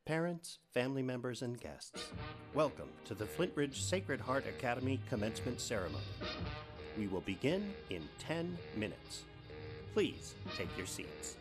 Parents, family members, and guests, welcome to the Flint Ridge Sacred Heart Academy Commencement Ceremony. We will begin in 10 minutes. Please take your seats.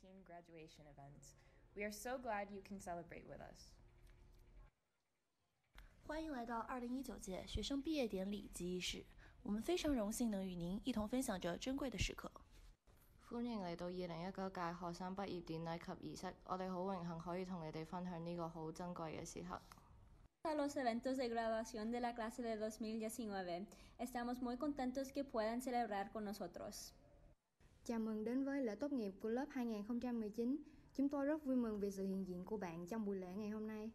2018 graduation event. We are so glad you can celebrate with us. 欢迎来到2019届学生毕业典禮及儀式，我們非常榮幸能與您一同分享這珍貴的時刻。 歡迎嚟到2019屆學生畢業典禮及儀式，我哋好榮幸可以同你哋分享呢個好珍貴嘅時刻。 A los eventos de graduación de la clase de 2019. Estamos muy contentos que puedan celebrar con nosotros. Chào mừng đến với lễ tốt nghiệp của lớp 2019. Chúng tôi rất vui mừng vì sự hiện diện của bạn trong buổi lễ ngày hôm nay.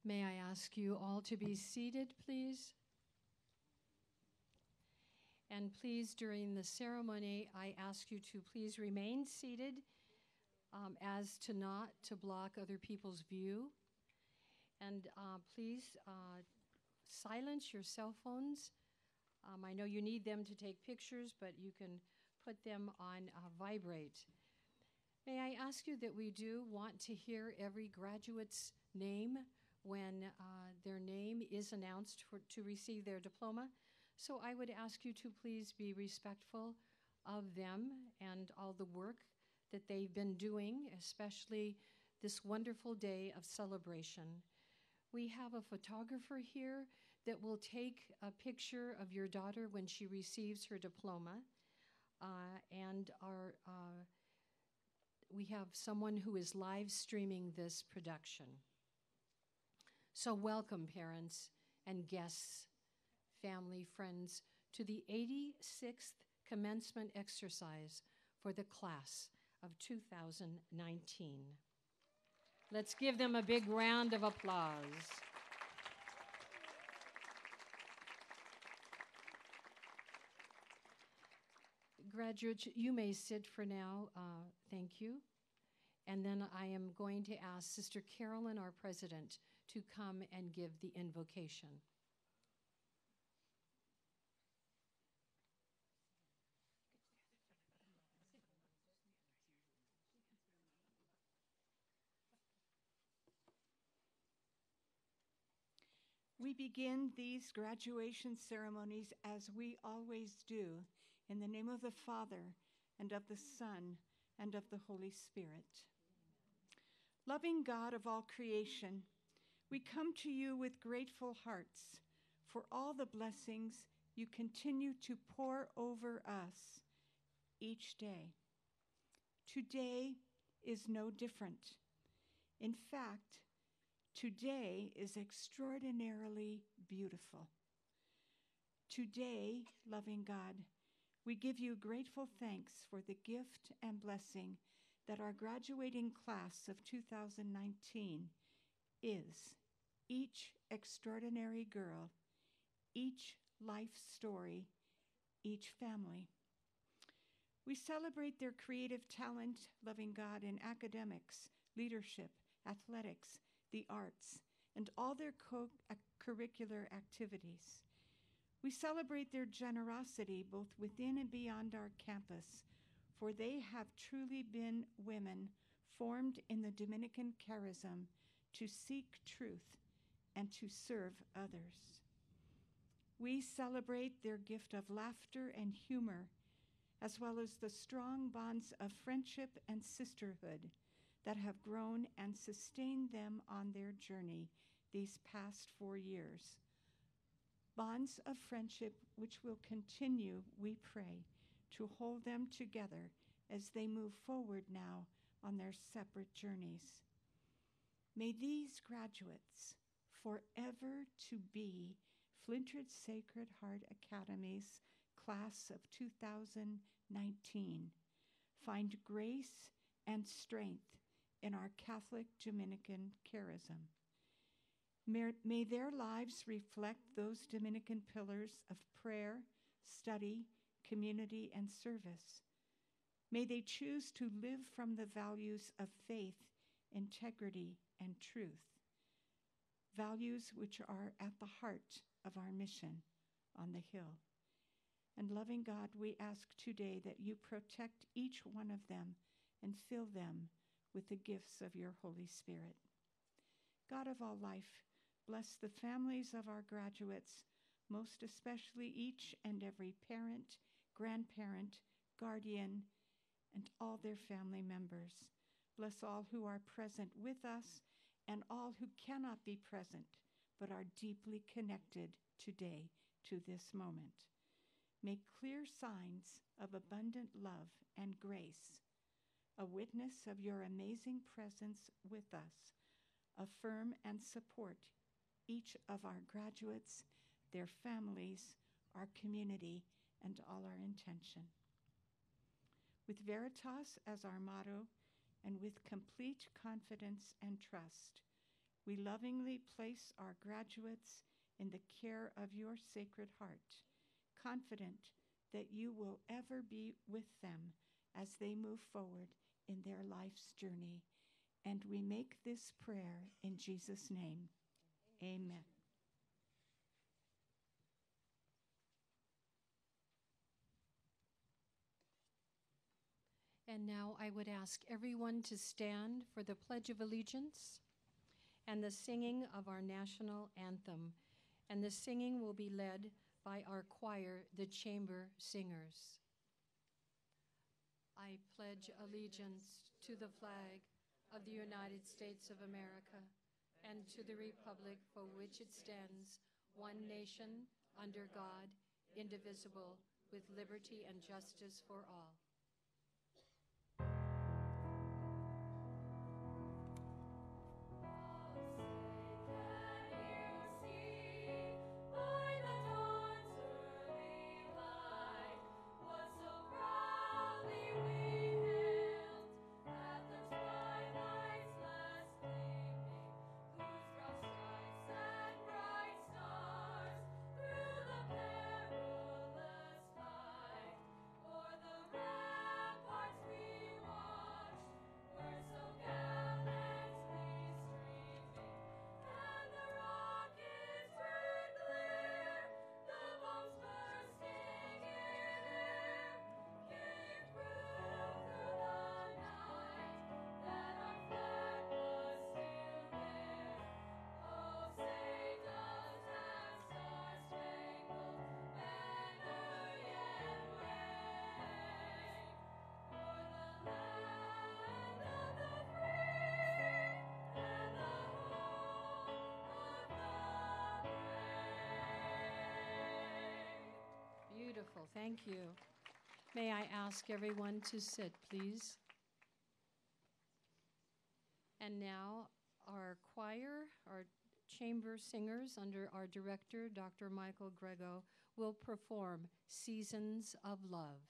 May I ask you all to be seated, please? And please, during the ceremony, I ask you to please remain seated as to not to block other people's view. And please silence your cell phones. I know you need them to take pictures, but you can put them on vibrate. May I ask you that we do want to hear every graduate's name when their name is announced to receive their diploma. So I would ask you to please be respectful of them and all the work that they've been doing, especially this wonderful day of celebration. We have a photographer here that will take a picture of your daughter when she receives her diploma. And we have someone who is live streaming this production. So welcome, parents and guests, family, friends, to the 86th commencement exercise for the class of 2019. Let's give them a big round of applause. Graduates, you may sit for now. Thank you. And then I am going to ask Sister Carolyn, our president, to come and give the invocation. We begin these graduation ceremonies as we always do, in the name of the Father, and of the Son, and of the Holy Spirit. Loving God of all creation, we come to you with grateful hearts for all the blessings you continue to pour over us each day. Today is no different. In fact, today is extraordinarily beautiful. Today, loving God, we give you grateful thanks for the gift and blessing that our graduating class of 2019 is. Each extraordinary girl, each life story, each family. We celebrate their creative talent, loving God, in academics, leadership, athletics, the arts, and all their co-curricular activities. We celebrate their generosity both within and beyond our campus, for they have truly been women formed in the Dominican charism to seek truth and to serve others. We celebrate their gift of laughter and humor, as well as the strong bonds of friendship and sisterhood that have grown and sustained them on their journey these past 4 years. Bonds of friendship which will continue, we pray, to hold them together as they move forward now on their separate journeys. May these graduates forever to be Flint Ridge Sacred Heart Academy's class of 2019 find grace and strength in our Catholic Dominican charism. May their lives reflect those Dominican pillars of prayer, study, community, and service. May they choose to live from the values of faith, integrity, and truth, values which are at the heart of our mission on the Hill. And loving God, we ask today that you protect each one of them and fill them with the gifts of your Holy Spirit. God of all life, bless the families of our graduates, most especially each and every parent, grandparent, guardian, and all their family members. Bless all who are present with us and all who cannot be present but are deeply connected today to this moment. Make clear signs of abundant love and grace, a witness of your amazing presence with us. Affirm and support each of our graduates, their families, our community, and all our intention. With Veritas as our motto, and with complete confidence and trust, we lovingly place our graduates in the care of your Sacred Heart, confident that you will ever be with them as they move forward in their life's journey. And we make this prayer in Jesus' name. Amen. And now I would ask everyone to stand for the Pledge of Allegiance and the singing of our national anthem. And the singing will be led by our choir, the Chamber Singers. I pledge allegiance to the flag of the United States of America and to the republic for which it stands, one nation, under God, indivisible, with liberty and justice for all. Beautiful, thank you. May I ask everyone to sit, please? And now our choir, our chamber singers under our director, Dr. Michael Grego, will perform Seasons of Love.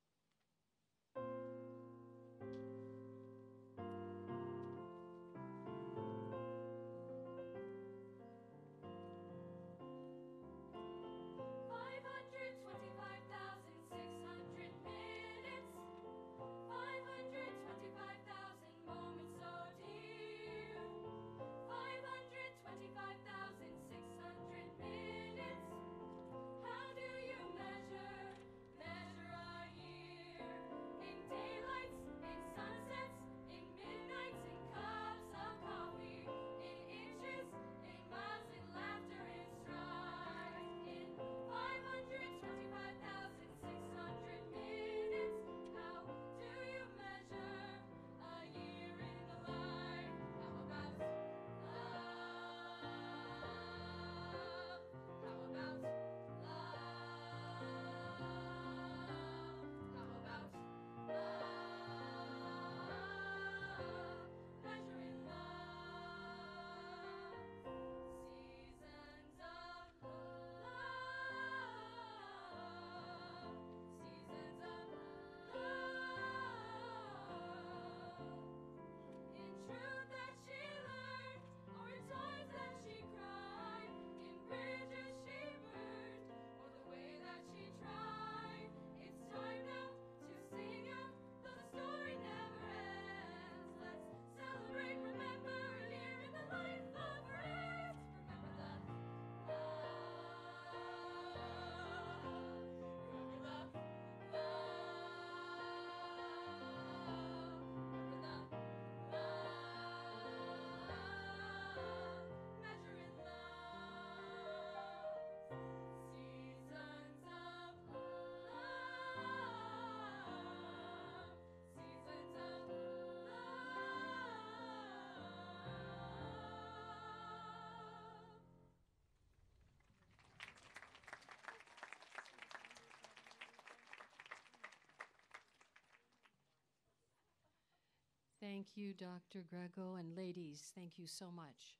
Thank you, Dr. Grego, and ladies, thank you so much.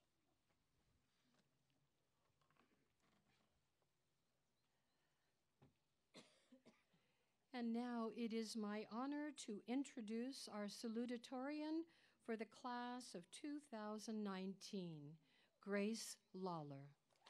And now it is my honor to introduce our salutatorian for the class of 2019, Grace Lawler.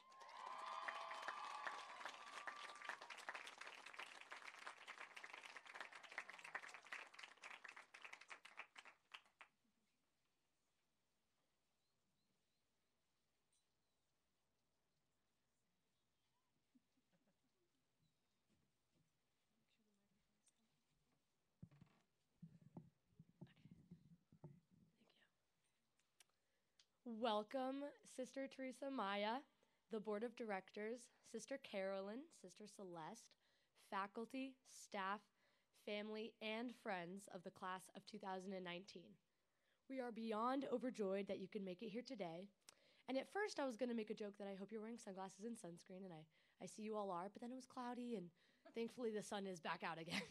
Welcome, Sister Teresa Maya, the Board of Directors, Sister Carolyn, Sister Celeste, faculty, staff, family, and friends of the class of 2019. We are beyond overjoyed that you can make it here today. And at first I was going to make a joke that I hope you're wearing sunglasses and sunscreen, and I see you all are, but then it was cloudy, and thankfully the sun is back out again.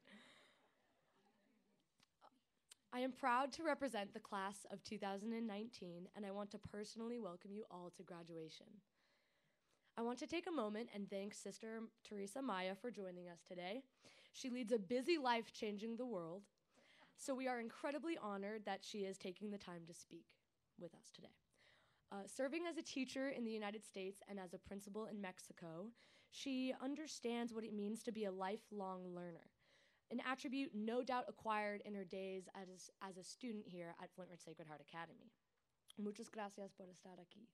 I am proud to represent the class of 2019, and I want to personally welcome you all to graduation. I want to take a moment and thank Sister Teresa Maya for joining us today. She leads a busy life changing the world, so we are incredibly honored that she is taking the time to speak with us today. Serving as a teacher in the United States and as a principal in Mexico, she understands what it means to be a lifelong learner, an attribute no doubt acquired in her days as a student here at Flint Ridge Sacred Heart Academy. Muchas gracias por estar aquí.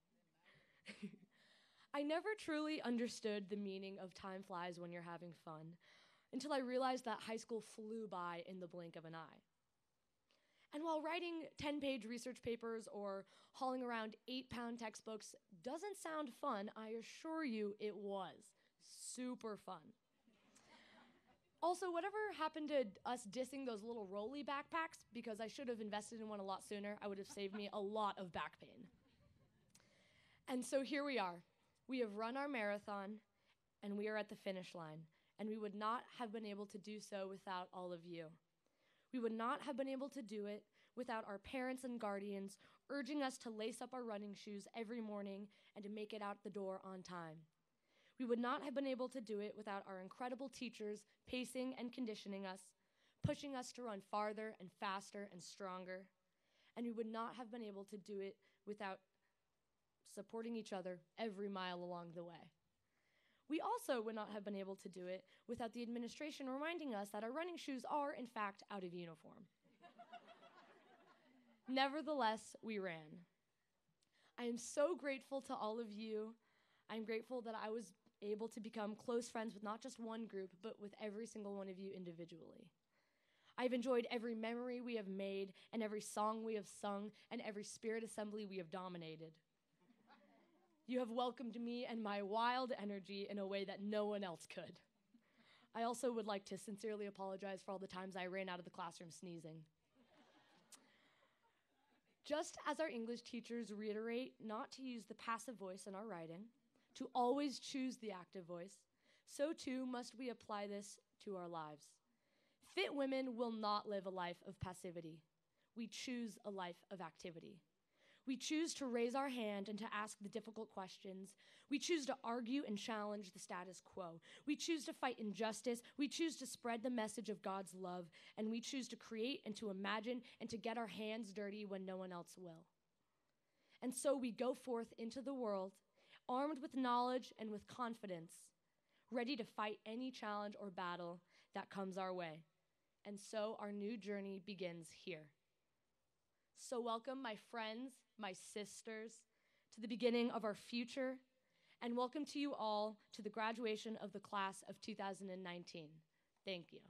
I never truly understood the meaning of time flies when you're having fun until I realized that high school flew by in the blink of an eye. And while writing 10-page research papers or hauling around 8-pound textbooks doesn't sound fun, I assure you it was super fun. Also, whatever happened to us dissing those little rolly backpacks, because I should have invested in one a lot sooner, I would have saved me a lot of back pain. And so here we are. We have run our marathon, and we are at the finish line, and we would not have been able to do so without all of you. We would not have been able to do it without our parents and guardians urging us to lace up our running shoes every morning and to make it out the door on time. We would not have been able to do it without our incredible teachers pacing and conditioning us, pushing us to run farther and faster and stronger. And we would not have been able to do it without supporting each other every mile along the way. We also would not have been able to do it without the administration reminding us that our running shoes are, in fact, out of uniform. Nevertheless, we ran. I am so grateful to all of you. I'm grateful that I was able to become close friends with not just one group, but with every single one of you individually. I've enjoyed every memory we have made, and every song we have sung, and every spirit assembly we have dominated. You have welcomed me and my wild energy in a way that no one else could. I also would like to sincerely apologize for all the times I ran out of the classroom sneezing. Just as our English teachers reiterate not to use the passive voice in our writing, to always choose the active voice, so too must we apply this to our lives. Fit women will not live a life of passivity. We choose a life of activity. We choose to raise our hand and to ask the difficult questions. We choose to argue and challenge the status quo. We choose to fight injustice. We choose to spread the message of God's love. And we choose to create and to imagine and to get our hands dirty when no one else will. And so we go forth into the world, armed with knowledge and with confidence, ready to fight any challenge or battle that comes our way. And so our new journey begins here. So welcome, my friends, my sisters, to the beginning of our future, and welcome to you all to the graduation of the class of 2019. Thank you.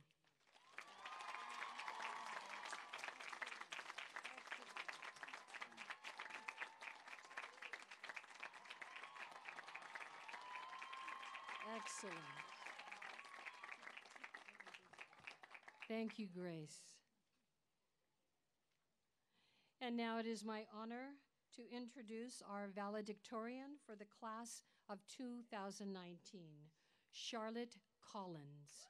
Excellent. Thank you, Grace. And now it is my honor to introduce our valedictorian for the class of 2019, Charlotte Collins.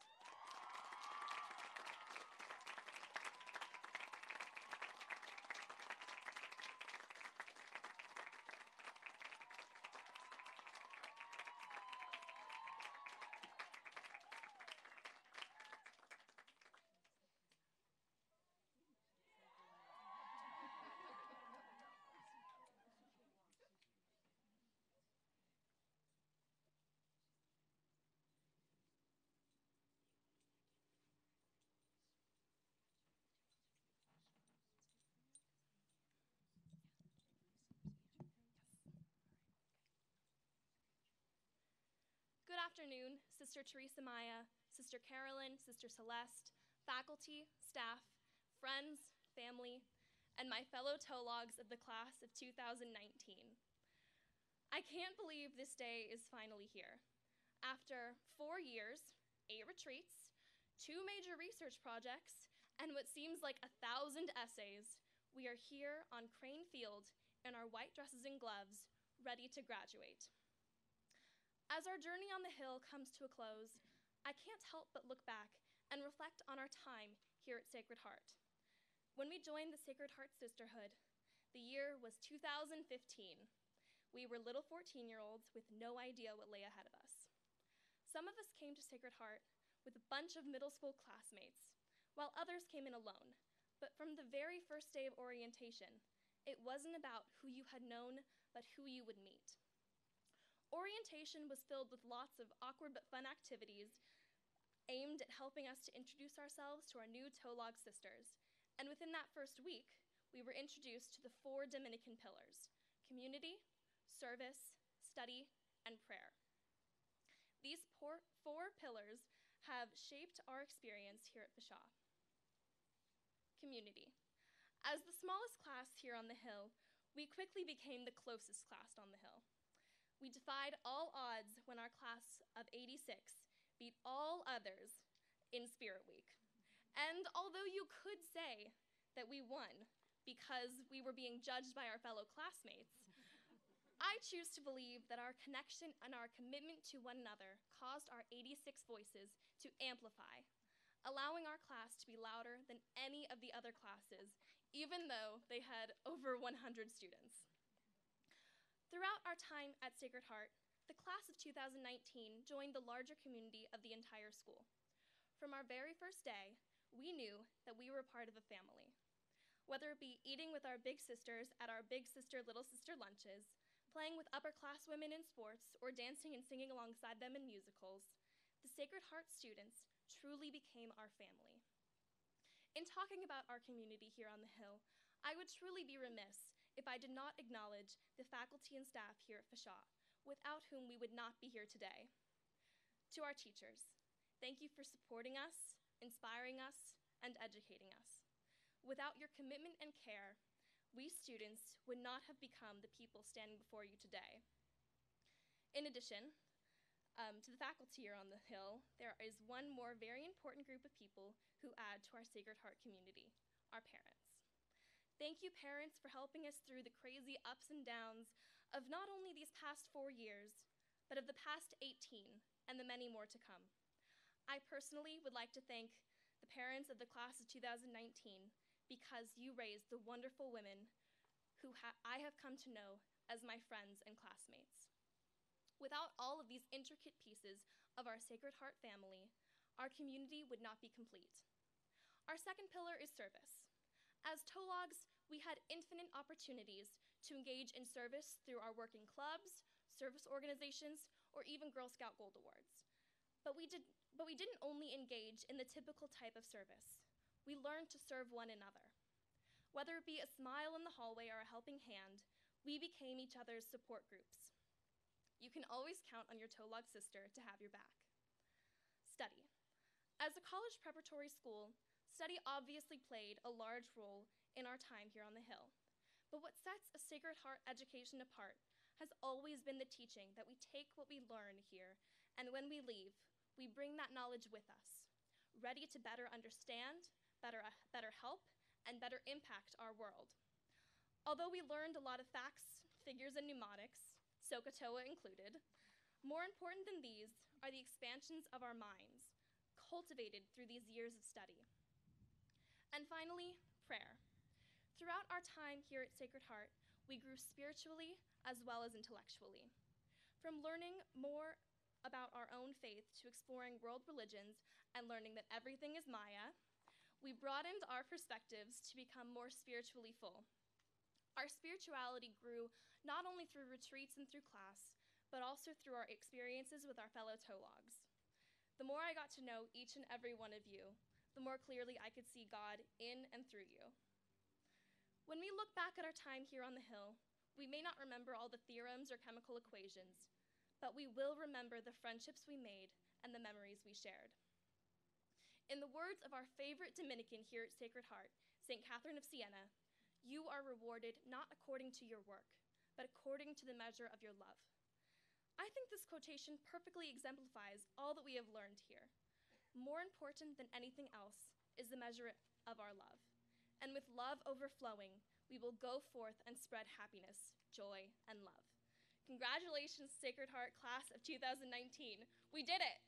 afternoon, Sister Teresa Maya, Sister Carolyn, Sister Celeste, faculty, staff, friends, family, and my fellow TOLOGs of the class of 2019. I can't believe this day is finally here. After 4 years, 8 retreats, 2 major research projects, and what seems like 1,000 essays, we are here on Crane Field in our white dresses and gloves, ready to graduate. As our journey on the Hill comes to a close, I can't help but look back and reflect on our time here at Sacred Heart. When we joined the Sacred Heart Sisterhood, the year was 2015. We were little 14-year-olds with no idea what lay ahead of us. Some of us came to Sacred Heart with a bunch of middle school classmates, while others came in alone. But from the very first day of orientation, it wasn't about who you had known, but who you would meet. Orientation was filled with lots of awkward but fun activities aimed at helping us to introduce ourselves to our new TOLOG sisters. And within that first week, we were introduced to the 4 Dominican pillars: community, service, study, and prayer. These 4 pillars have shaped our experience here at FSHA. Community. As the smallest class here on the Hill, we quickly became the closest class on the Hill. We defied all odds when our class of 86 beat all others in Spirit Week. And although you could say that we won because we were being judged by our fellow classmates, I choose to believe that our connection and our commitment to one another caused our 86 voices to amplify, allowing our class to be louder than any of the other classes, even though they had over 100 students. Throughout our time at Sacred Heart, the class of 2019 joined the larger community of the entire school. From our very first day, we knew that we were part of a family. Whether it be eating with our big sisters at our big sister, little sister lunches, playing with upper class women in sports, or dancing and singing alongside them in musicals, the Sacred Heart students truly became our family. In talking about our community here on the Hill, I would truly be remiss if I did not acknowledge the faculty and staff here at FSHA, without whom we would not be here today. To our teachers, thank you for supporting us, inspiring us, and educating us. Without your commitment and care, we students would not have become the people standing before you today. In addition, to the faculty here on the Hill, there is one more very important group of people who add to our Sacred Heart community: our parents. Thank you, parents, for helping us through the crazy ups and downs of not only these past 4 years, but of the past 18 and the many more to come. I personally would like to thank the parents of the class of 2019 because you raised the wonderful women who I have come to know as my friends and classmates. Without all of these intricate pieces of our Sacred Heart family, our community would not be complete. Our second pillar is service. As TOLOGs, we had infinite opportunities to engage in service through our working clubs, service organizations, or even Girl Scout Gold Awards. But we didn't only engage in the typical type of service. We learned to serve one another. Whether it be a smile in the hallway or a helping hand, we became each other's support groups. You can always count on your TOLOG sister to have your back. Study. As a college preparatory school, study obviously played a large role in our time here on the Hill. But what sets a Sacred Heart education apart has always been the teaching that we take what we learn here, and when we leave, we bring that knowledge with us, ready to better understand, better help, and better impact our world. Although we learned a lot of facts, figures, and mnemonics, SOHCAHTOA included, more important than these are the expansions of our minds, cultivated through these years of study. And finally, prayer. Throughout our time here at Sacred Heart, we grew spiritually as well as intellectually. From learning more about our own faith to exploring world religions and learning that everything is Maya, we broadened our perspectives to become more spiritually full. Our spirituality grew not only through retreats and through class, but also through our experiences with our fellow TOLOGs. The more I got to know each and every one of you, the more clearly I could see God in and through you. When we look back at our time here on the Hill, we may not remember all the theorems or chemical equations, but we will remember the friendships we made and the memories we shared. In the words of our favorite Dominican here at Sacred Heart, St. Catherine of Siena, you are rewarded not according to your work, but according to the measure of your love. I think this quotation perfectly exemplifies all that we have learned here. More important than anything else is the measure of our love. And with love overflowing, we will go forth and spread happiness, joy, and love. Congratulations, Sacred Heart class of 2019. We did it!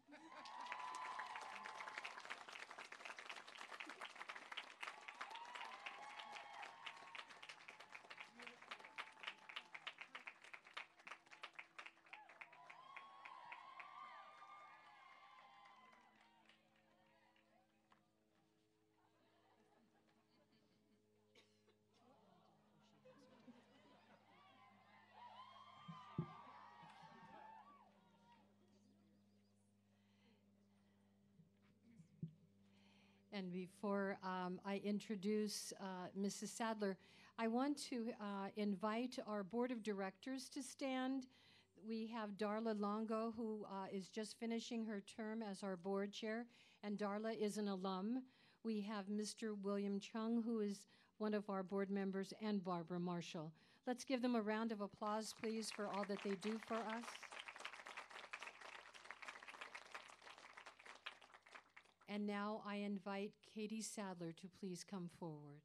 And before I introduce Mrs. Sadler, I want to invite our board of directors to stand. We have Darla Longo, who is just finishing her term as our board chair, and Darla is an alum. We have Mr. William Chung, who is one of our board members, and Barbara Marshall. Let's give them a round of applause, please, for all that they do for us. And now I invite Katie Sadler to please come forward.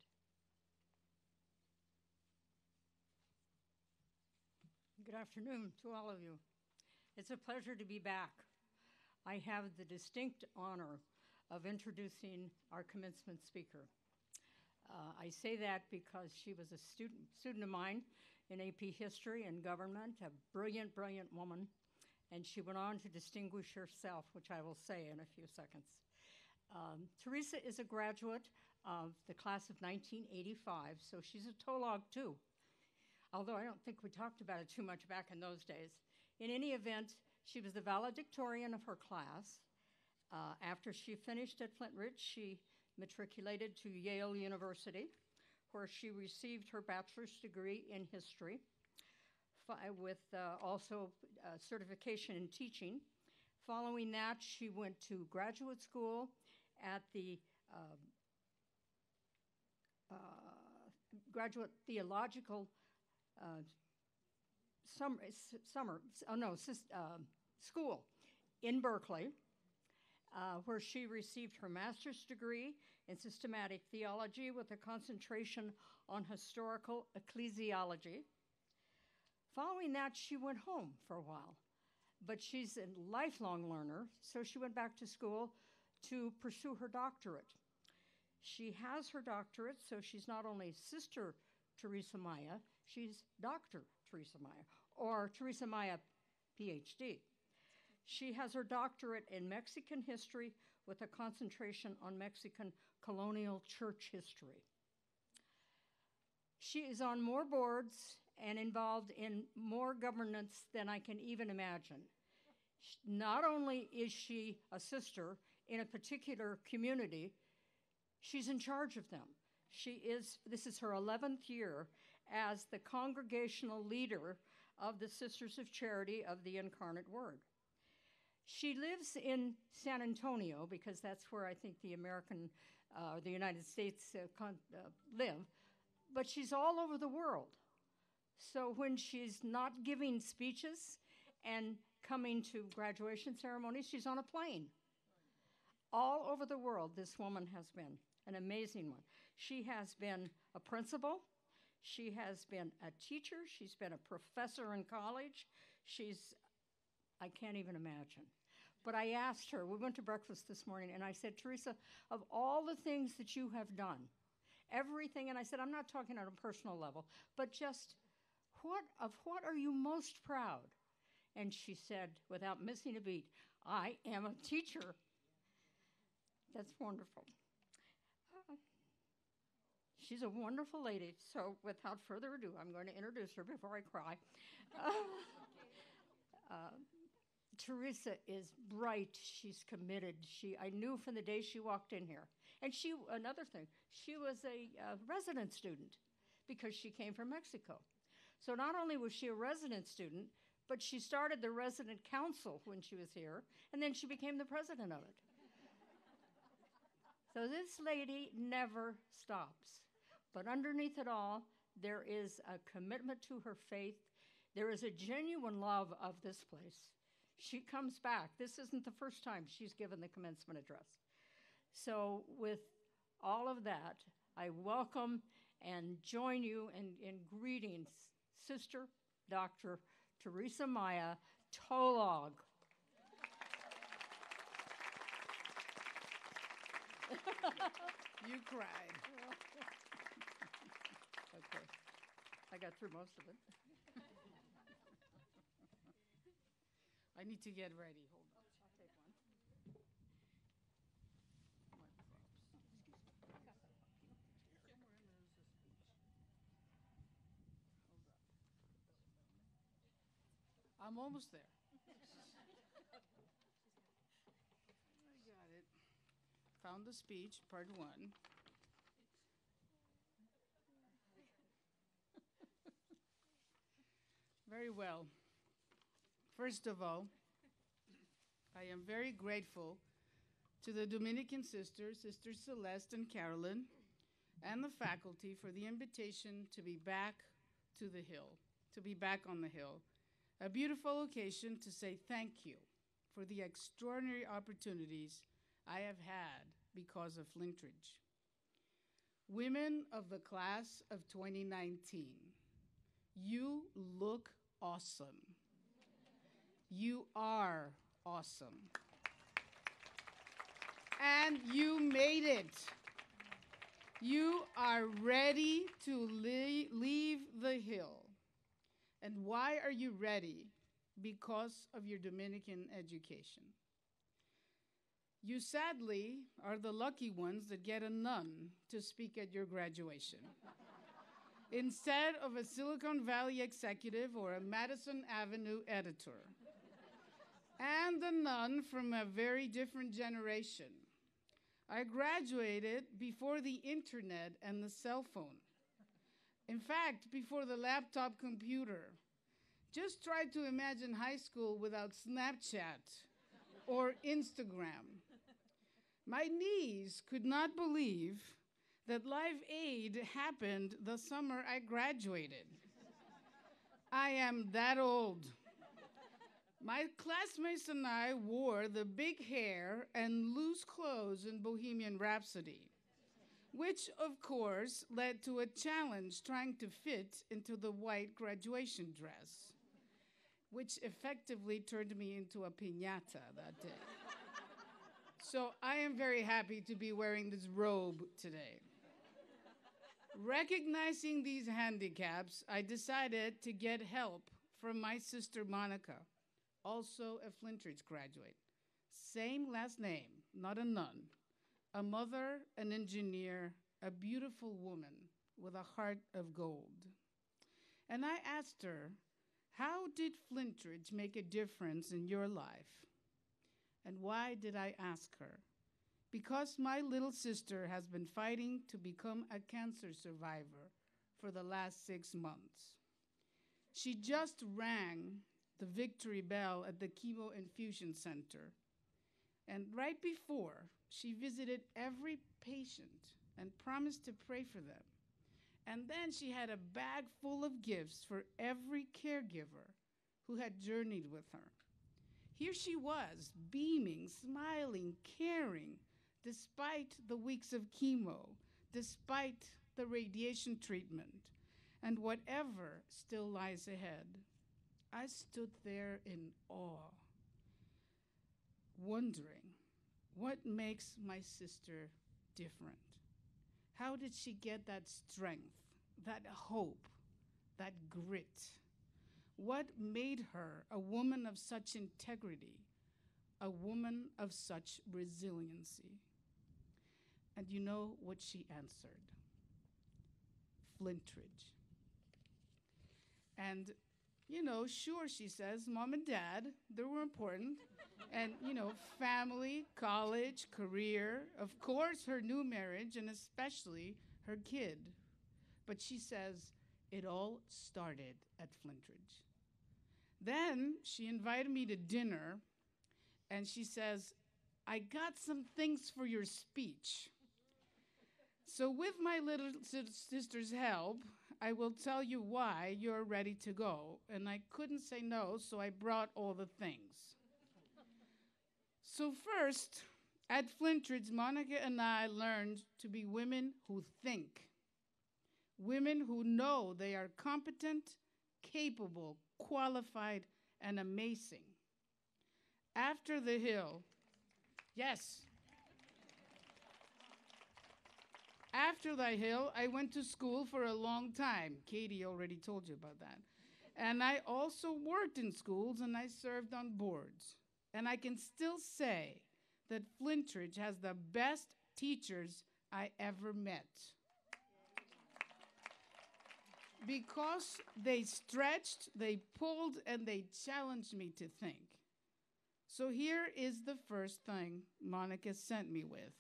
Good afternoon to all of you. It's a pleasure to be back. I have the distinct honor of introducing our commencement speaker. I say that because she was a student of mine in AP History and Government, a brilliant, brilliant woman, and she went on to distinguish herself, which I will say in a few seconds. Teresa is a graduate of the class of 1985, so she's a TOLOG too, although I don't think we talked about it too much back in those days. In any event, she was the valedictorian of her class. After she finished at Flint Ridge, she matriculated to Yale University, where she received her bachelor's degree in history, with also certification in teaching. Following that, she went to graduate school at the Graduate Theological School in Berkeley, where she received her master's degree in systematic theology with a concentration on historical ecclesiology. Following that, she went home for a while, but she's a lifelong learner, so she went back to school to pursue her doctorate. She has her doctorate, so she's not only Sister Teresa Maya, she's Dr. Teresa Maya, or Teresa Maya, PhD. She has her doctorate in Mexican history with a concentration on Mexican colonial church history. She is on more boards and involved in more governance than I can even imagine. Not only is she a sister in a particular community, she's in charge of them. This is her 11th year as the congregational leader of the Sisters of Charity of the Incarnate Word. She lives in San Antonio because that's where I think the United States live, but she's all over the world. So when she's not giving speeches and coming to graduation ceremonies, she's on a plane. All over the world, this woman has been an amazing one. She has been a principal. She has been a teacher. She's been a professor in college. I can't even imagine. But I asked her, we went to breakfast this morning, and I said, Teresa, of all the things that you have done, everything, and I said, I'm not talking on a personal level, but just what are you most proud? And she said, without missing a beat, I am a teacher. That's wonderful. She's a wonderful lady, so without further ado, I'm going to introduce her before I cry. Teresa is bright. She's committed. I knew from the day she walked in here. And another thing, she was a resident student because she came from Mexico. So not only was she a resident student, But she started the resident council when she was here, and then she became the president of it. So this lady never stops. But underneath it all, there is a commitment to her faith. There is a genuine love of this place. She comes back. This isn't the first time she's given the commencement address. So with all of that, I welcome and join you in greeting Sister Dr. Teresa Maya Tolog. You cried. Okay. I got through most of it. I need to get ready. Hold on. I'll take one. I'm almost there. I got it. Found the speech, part 1. Very well. First of all, I am very grateful to the Dominican sisters, Sisters Celeste and Carolyn, and the faculty for the invitation to be back to the Hill, to be back on the Hill. A beautiful occasion to say thank you for the extraordinary opportunities I have had because of Flintridge. Women of the class of 2019, you look awesome. You are awesome. And you made it. You are ready to leave the Hill. And why are you ready? Because of your Dominican education. You sadly are the lucky ones that get a nun to speak at your graduation, instead of a Silicon Valley executive or a Madison Avenue editor. And a nun from a very different generation. I graduated before the internet and the cell phone. In fact, before the laptop computer. Just try to imagine high school without Snapchat or Instagram. My niece could not believe that Live Aid happened the summer I graduated. I am that old. My classmates and I wore the big hair and loose clothes in Bohemian Rhapsody, which, of course, led to a challenge trying to fit into the white graduation dress, which effectively turned me into a piñata that day. So I am very happy to be wearing this robe today. Recognizing these handicaps, I decided to get help from my sister Monica, also a Flintridge graduate. Same last name, not a nun. A mother, an engineer, a beautiful woman with a heart of gold. And I asked her, how did Flintridge make a difference in your life? And why did I ask her? Because my little sister has been fighting to become a cancer survivor for the last 6 months. She just rang the victory bell at the chemo infusion center. And right before, she visited every patient and promised to pray for them. And then she had a bag full of gifts for every caregiver who had journeyed with her. Here she was, beaming, smiling, caring, despite the weeks of chemo, despite the radiation treatment, and whatever still lies ahead. I stood there in awe, wondering, what makes my sister different? How did she get that strength, that hope, that grit? What made her a woman of such integrity, a woman of such resiliency? And you know what she answered? Flintridge. And, you know, sure, she says, Mom and Dad, they were important. And, you know, family, college, career, of course, her new marriage, and especially her kid. But she says, it all started at Flintridge. Then she invited me to dinner, and she says, I got some things for your speech. So with my little sister's help, I will tell you why you're ready to go. And I couldn't say no, so I brought all the things. So first, at Flintridge, Monica and I learned to be women who think. Women who know they are competent, capable, qualified, and amazing. After the Hill, yes. After the Hill, I went to school for a long time. Katie already told you about that. And I also worked in schools, and I served on boards. And I can still say that Flintridge has the best teachers I ever met. Because they stretched, they pulled, and they challenged me to think. So here is the first thing Monica sent me with.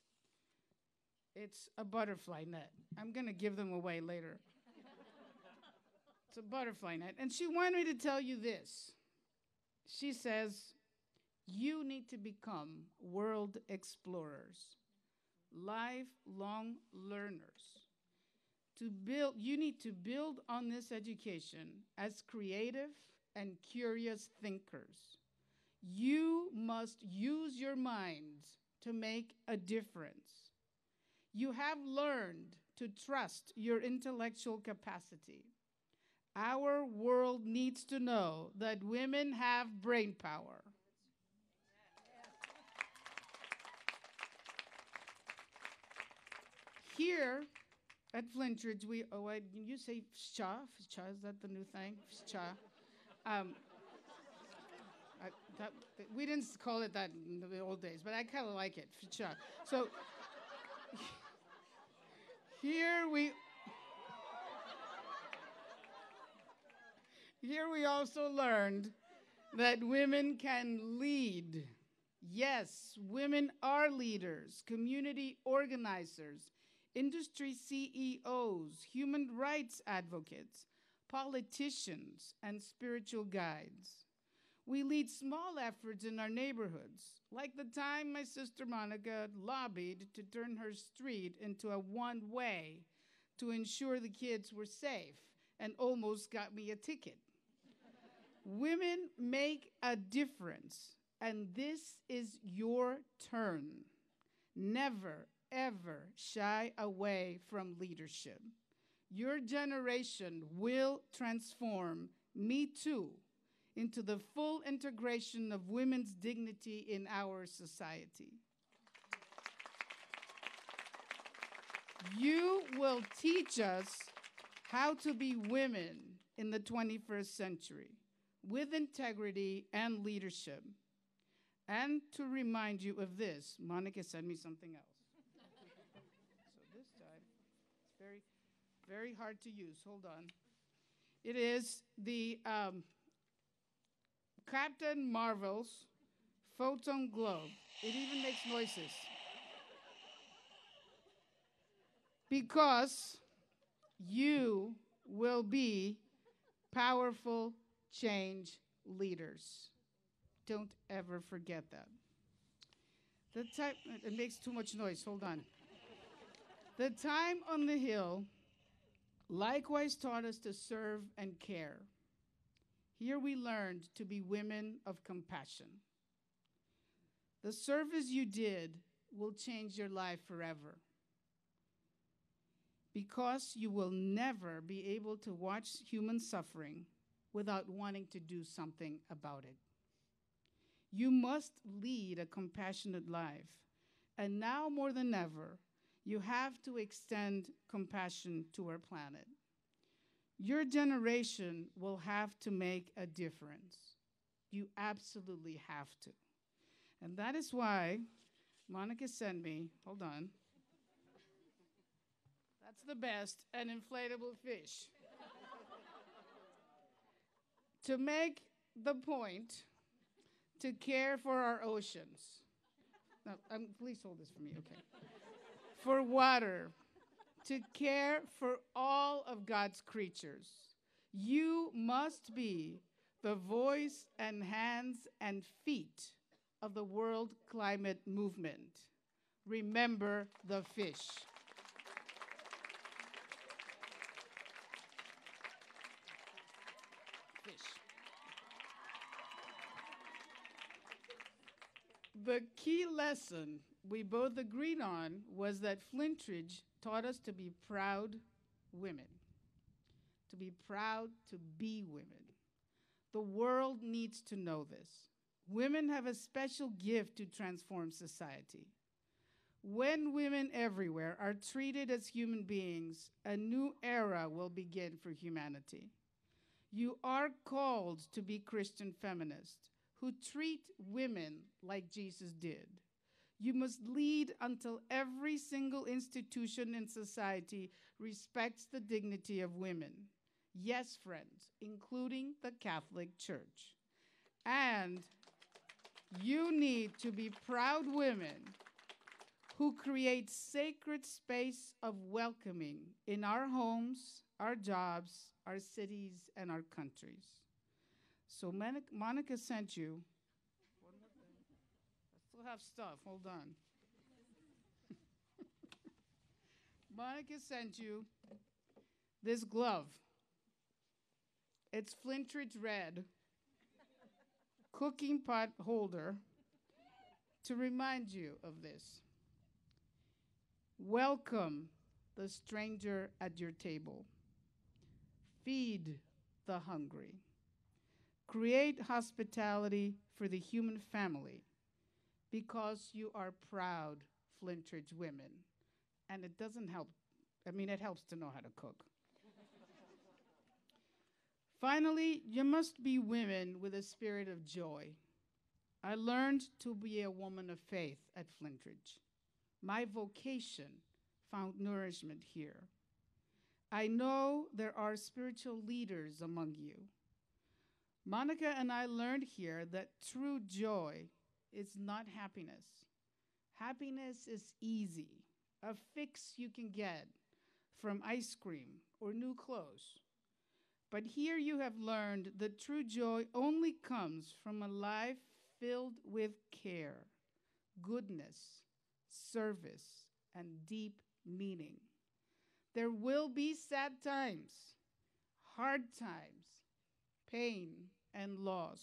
It's a butterfly net. I'm going to give them away later. It's a butterfly net. And she wanted me to tell you this. She says, you need to become world explorers, lifelong learners. You need to build on this education as creative and curious thinkers. You must use your minds to make a difference. You have learned to trust your intellectual capacity. Our world needs to know that women have brain power. Here at Flintridge, you say FSHA? FSHA, is that the new thing? FSHA. We didn't call it that in the old days, but I kind of like it, FSHA. So here we also learned that women can lead. Yes, women are leaders, community organizers, industry CEOs, human rights advocates, politicians, and spiritual guides. We lead small efforts in our neighborhoods, like the time my sister Monica lobbied to turn her street into a one-way to ensure the kids were safe and almost got me a ticket. Women make a difference, and this is your turn. Never, ever shy away from leadership. Your generation will transform Me Too into the full integration of women's dignity in our society. You will teach us how to be women in the 21st century with integrity and leadership. And to remind you of this, Monica sent me something else. So this time, it's very, very hard to use. Hold on. It is the Captain Marvel's photon globe. It even makes noises. Because you will be powerful change leaders. Don't ever forget that. It makes too much noise. Hold on. The time on the Hill likewise taught us to serve and care. Here we learned to be women of compassion. The service you did will change your life forever, because you will never be able to watch human suffering without wanting to do something about it. You must lead a compassionate life, and now more than ever, you have to extend compassion to our planet. Your generation will have to make a difference. You absolutely have to. And that is why Monica sent me, hold on. That's the best, an inflatable fish. To make the point, to care for our oceans. Now, please hold this for me, okay? For water, to care for all of God's creatures. You must be the voice and hands and feet of the world climate movement. Remember the fish. The key lesson we both agreed on was that Flintridge taught us to be proud women, to be proud to be women. The world needs to know this. Women have a special gift to transform society. When women everywhere are treated as human beings, a new era will begin for humanity. You are called to be Christian feminists who treat women like Jesus did. You must lead until every single institution in society respects the dignity of women. Yes, friends, including the Catholic Church. And you need to be proud women who create sacred space of welcoming in our homes, our jobs, our cities, and our countries. So Monica sent you, one more thing. I still have stuff, hold on. Monica sent you this glove. It's Flintridge red, cooking pot holder to remind you of this. Welcome the stranger at your table. Feed the hungry. Create hospitality for the human family because you are proud Flintridge women. And it doesn't help, it helps to know how to cook. Finally, you must be women with a spirit of joy. I learned to be a woman of faith at Flintridge. My vocation found nourishment here. I know there are spiritual leaders among you. Monica and I learned here that true joy is not happiness. Happiness is easy, a fix you can get from ice cream or new clothes. But here you have learned that true joy only comes from a life filled with care, goodness, service, and deep meaning. There will be sad times, hard times, pain, and loss.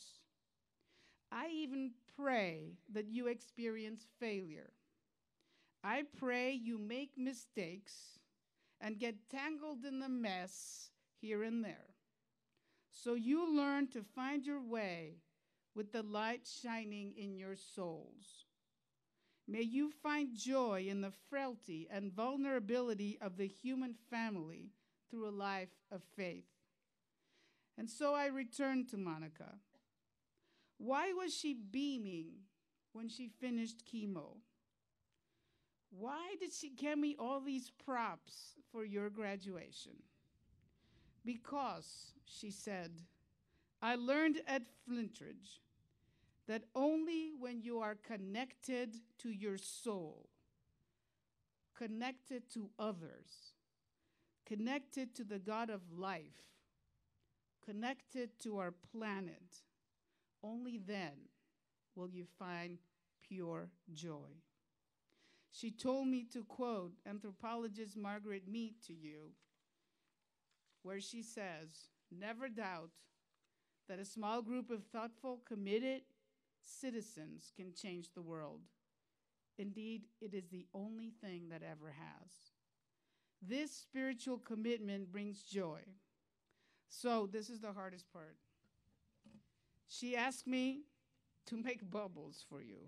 I even pray that you experience failure. I pray you make mistakes and get tangled in the mess here and there. So you learn to find your way with the light shining in your souls. May you find joy in the frailty and vulnerability of the human family through a life of faith. And so I returned to Monica. Why was she beaming when she finished chemo? Why did she give me all these props for your graduation? Because, she said, I learned at Flintridge that only when you are connected to your soul, connected to others, connected to the God of life, connected to our planet, only then will you find pure joy. She told me to quote anthropologist Margaret Mead to you, where she says, never doubt that a small group of thoughtful, committed citizens can change the world. Indeed, it is the only thing that ever has. This spiritual commitment brings joy. So this is the hardest part. She asked me to make bubbles for you.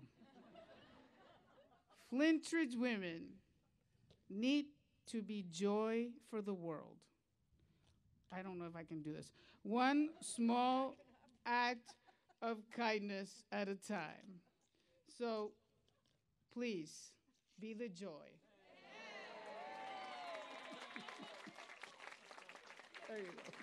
Flintridge women need to be joy for the world. I don't know if I can do this. One small act of kindness at a time. So please be the joy. There you go.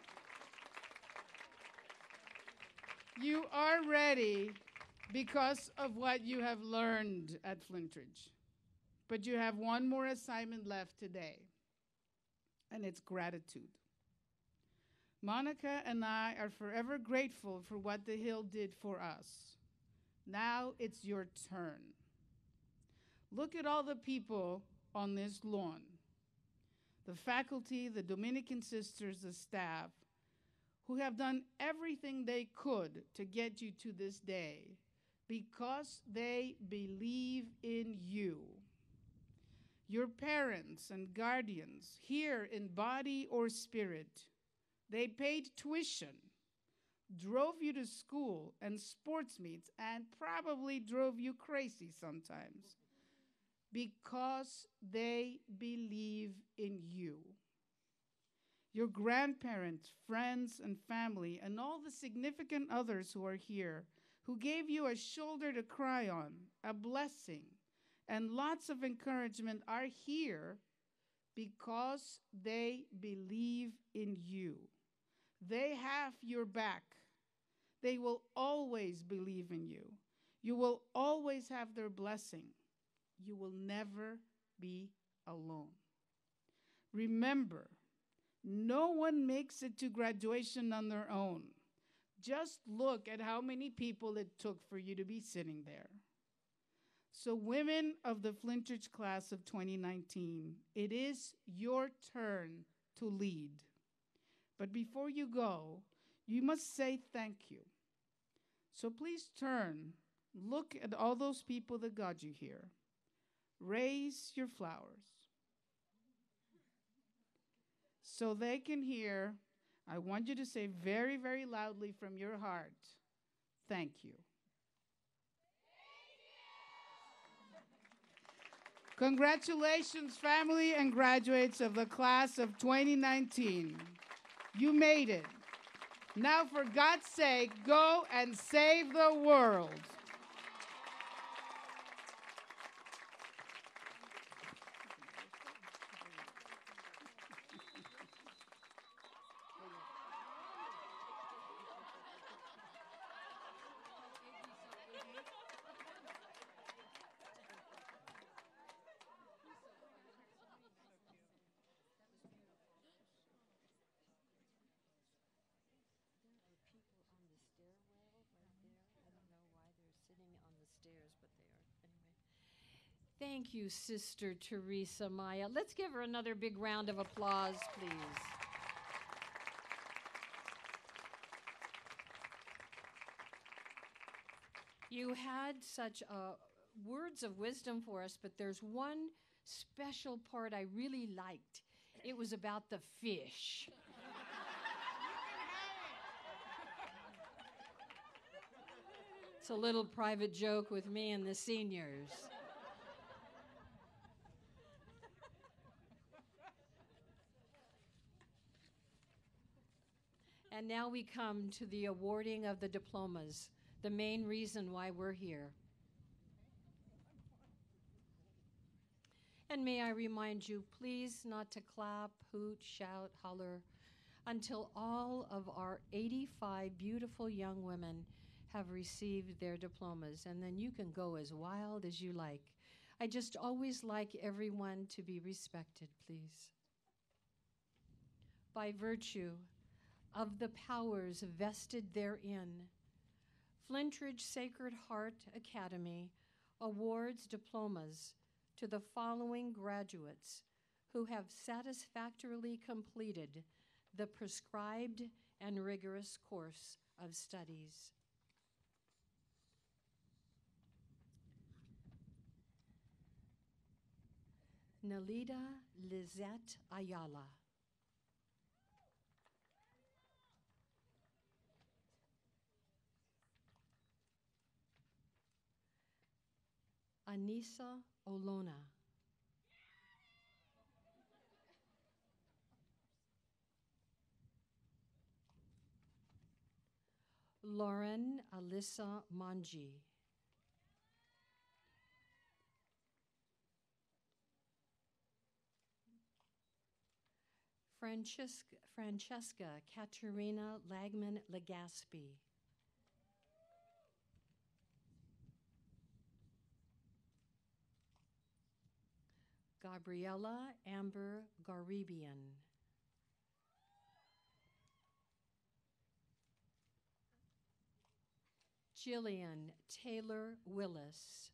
You are ready because of what you have learned at Flintridge. But you have one more assignment left today, and it's gratitude. Monica and I are forever grateful for what the Hill did for us. Now it's your turn. Look at all the people on this lawn. The faculty, the Dominican sisters, the staff, who have done everything they could to get you to this day because they believe in you. Your parents and guardians, here in body or spirit, they paid tuition, drove you to school and sports meets, and probably drove you crazy sometimes because they believe in you. Your grandparents, friends, and family, and all the significant others who are here, who gave you a shoulder to cry on, a blessing, and lots of encouragement, are here because they believe in you. They have your back. They will always believe in you. You will always have their blessing. You will never be alone. Remember, no one makes it to graduation on their own. Just look at how many people it took for you to be sitting there. So women of the Flintridge class of 2019, it is your turn to lead. But before you go, you must say thank you. So please turn, look at all those people that got you here. Raise your flowers so they can hear. I want you to say very, very loudly from your heart, thank you. Congratulations, family and graduates of the class of 2019. You made it. Now, for God's sake, go and save the world. Thank you, Sister Teresa Maya. Let's give her another big round of applause, please. You had such words of wisdom for us, but there's one special part I really liked. It was about the fish. It's a little private joke with me and the seniors. And now we come to the awarding of the diplomas, the main reason why we're here. And may I remind you, please not to clap, hoot, shout, holler, until all of our 85 beautiful young women have received their diplomas, and then you can go as wild as you like. I just always like everyone to be respected, please. By virtue of the powers vested therein, Flintridge Sacred Heart Academy awards diplomas to the following graduates who have satisfactorily completed the prescribed and rigorous course of studies. Nalida Lizette Ayala. Anissa Olona. Lauren Alyssa Manji. Francesca Katerina Lagman Legaspi. Gabriella Amber Garibian. Jillian Taylor Willis.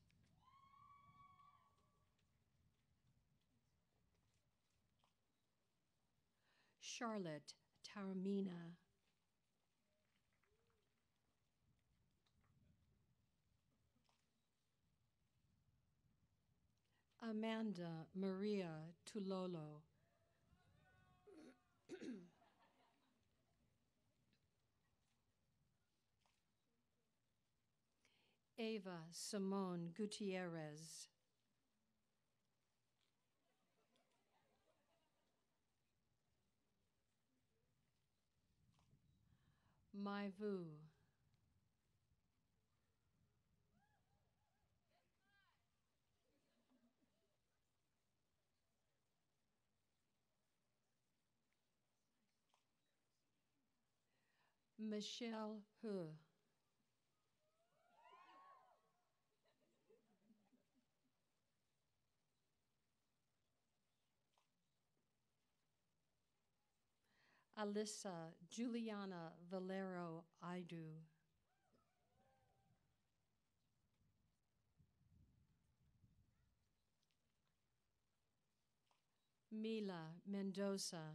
Charlotte Taormina. Amanda Maria Tulolo. Ava Simone Gutierrez. Mai Vu. Michelle Hu. Alyssa Juliana Valero Aidu. Mila Mendoza.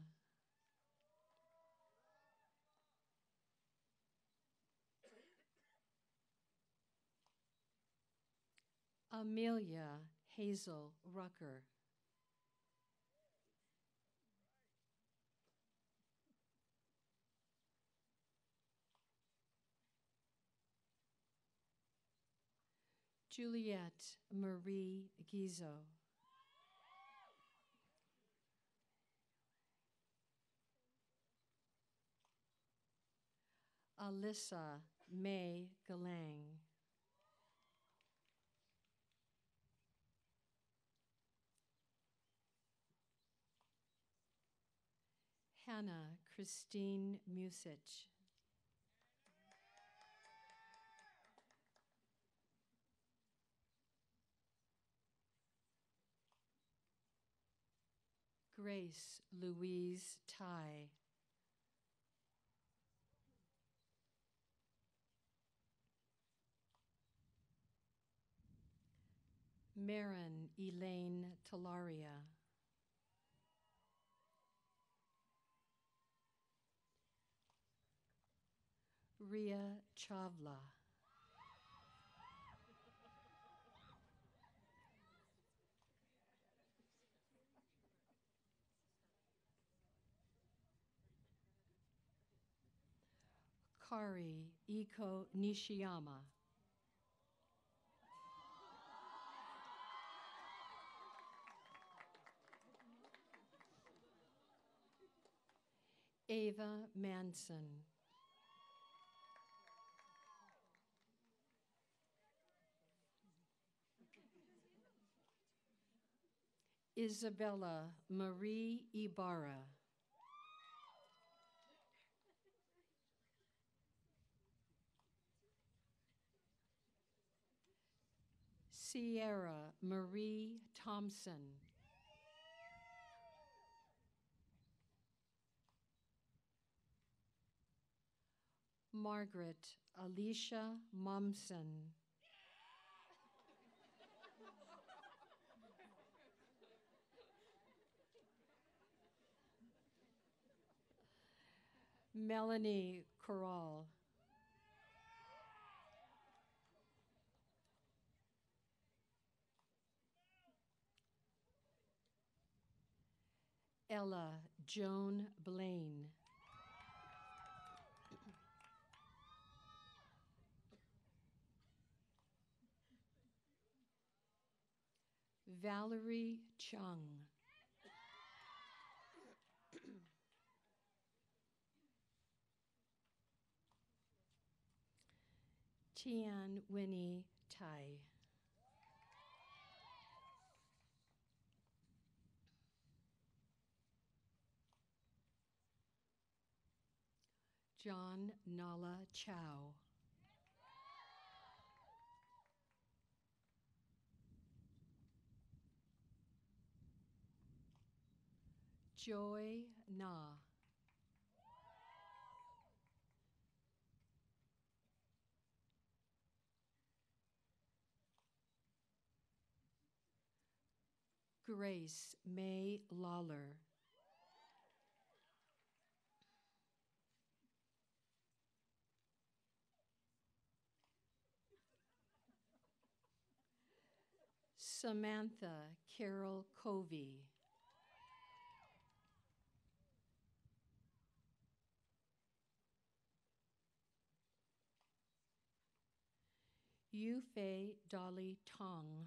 Amelia Hazel Rucker. Juliette Marie Guizot. Alyssa May Galang. Hannah Christine Musich. Grace Louise Tai. Marin Elaine Talaria. Ria Chavla. Kari Iko Nishiyama. Ava Manson. Isabella Marie Ibarra. Sierra Marie Thompson. Margaret Alicia Momsen. Melanie Corral. Ella Joan Blaine. Valerie Chung. Tian Winnie Tai. John Nala Chow. Joy Na. Grace May Lawler. Samantha Carol Covey. Yufei Dolly Tong.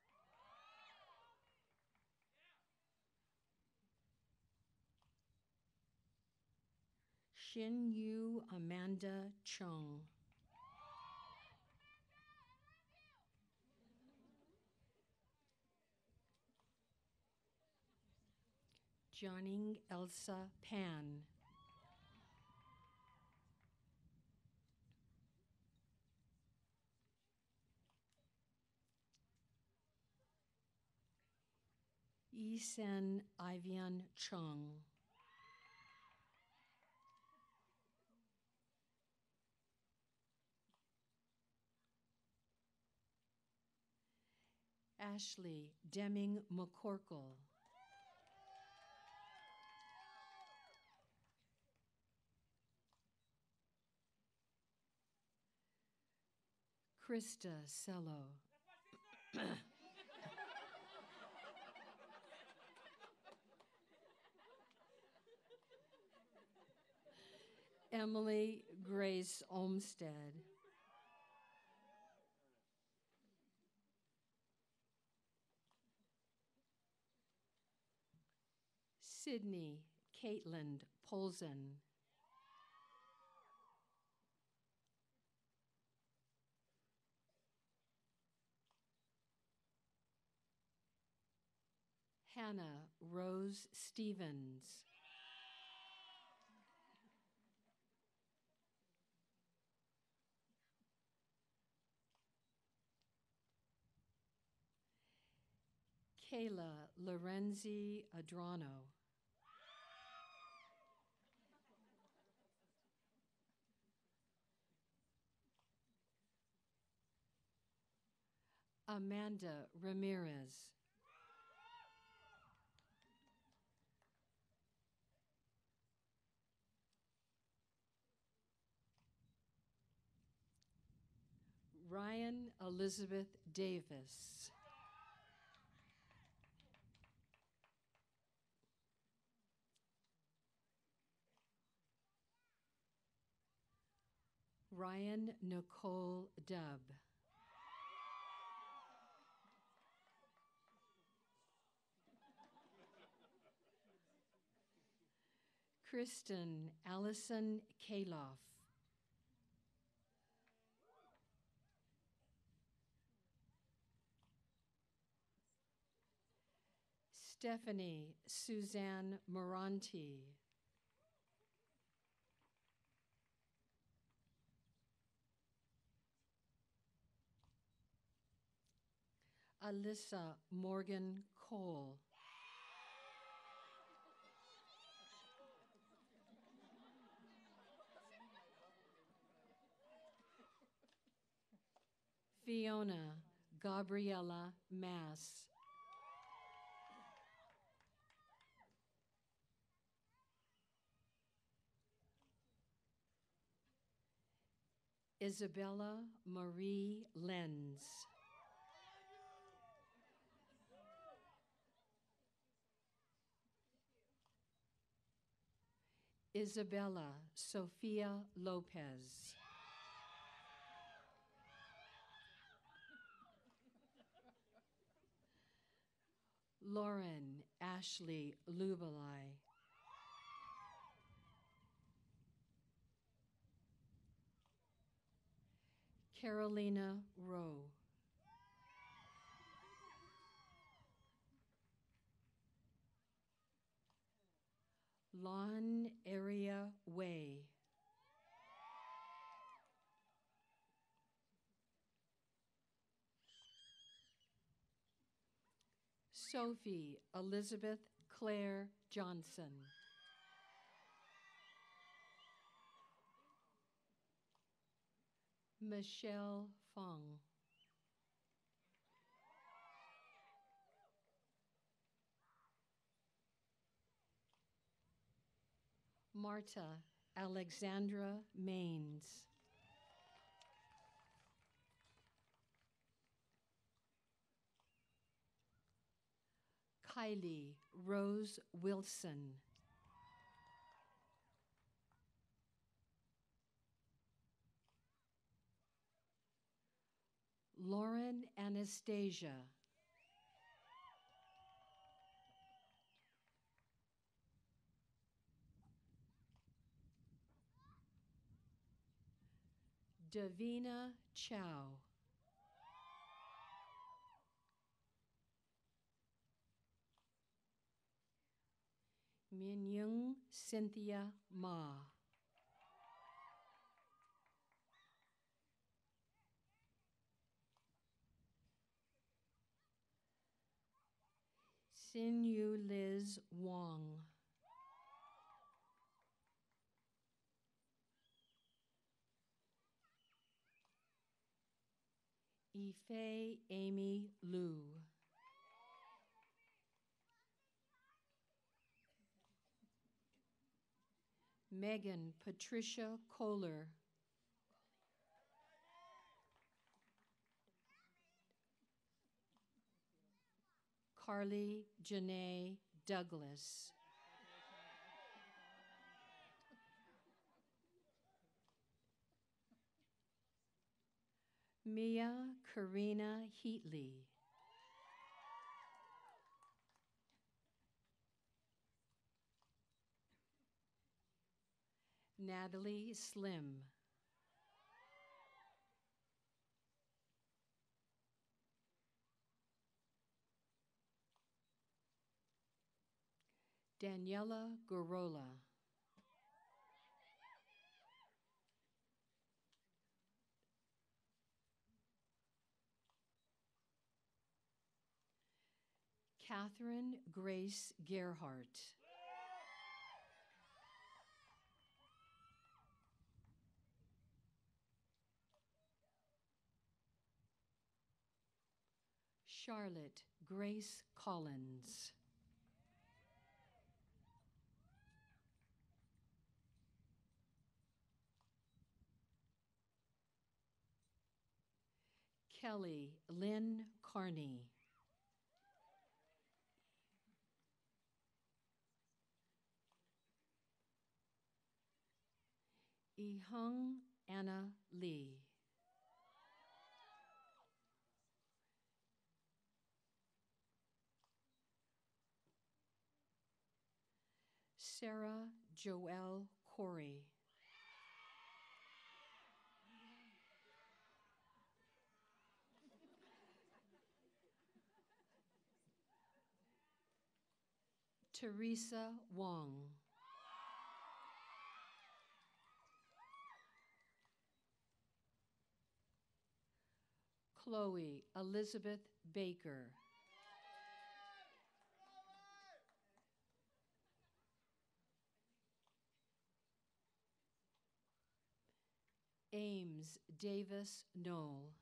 Xin Yu Amanda Chung. Jianing Elsa Pan. Yisen Ivian Chung. Ashley Deming McCorkle. Krista Cello. Emily Grace Olmsted. Sydney Caitlin Polzen. Hannah Rose Stevens. Kayla Lorenzi Adrano. Amanda Ramirez. Ryan Elizabeth Davis. Ryan Nicole Dubb. Kristen Allison Kaloff. Stephanie Suzanne Moranti. Alyssa Morgan Cole. Fiona Gabriella Mass. Isabella Marie Lenz. Isabella Sofia Lopez. Lauren Ashley Lubelai. Carolina Rowe. Lon Area Way. Sophie Elizabeth Claire Johnson. Michelle Fong. Marta Alexandra Maines. Kylie Rose Wilson. Lauren Anastasia. Davina Chow. Min Cynthia Ma. Sin Yu Liz Wong. Ife Amy Liu. Megan Patricia Kohler. Carly Janae Douglas. Mia Karina Heatley. Natalie Slim. Daniela Gorola. Catherine Grace Gerhart. Charlotte Grace Collins. Kelly Lynn Carney. Ihung Anna Lee. Sarah Joelle Corey. Teresa Wong. Chloe Elizabeth Baker. Ames Davis Knoll.